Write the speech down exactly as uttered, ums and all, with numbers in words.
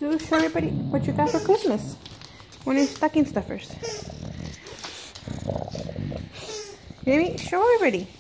do is show everybody what you got for Christmas. One of your stocking stuffers. Maybe show everybody.